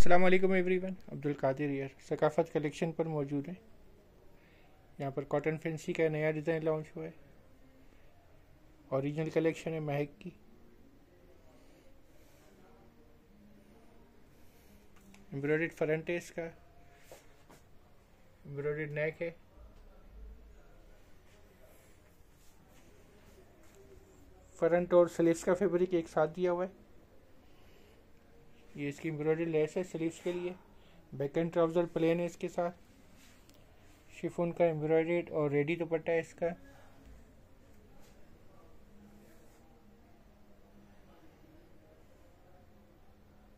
अस्सलाम वालेकुम एवरीवन, अब्दुल कादिर यार सकाफ़त कलेक्शन पर मौजूद है। यहाँ पर कॉटन फैंसी का नया डिज़ाइन लॉन्च हुआ है। ओरिजिनल कलेक्शन है महक की। एम्ब्रॉयडर्ड फ्रंट है इसका, एम्ब्रॉयडर्ड नेक है। फ्रंट और स्लीव्स का फैब्रिक एक साथ दिया हुआ है। ये इसकी एम्ब्रॉयडरी लेस है स्लीव्स के लिए। बैक एंड ट्राउज़र प्लेन है इसके साथ। शिफॉन का एम्ब्रॉयडर्ड और रेडी दुपट्टा है इसका।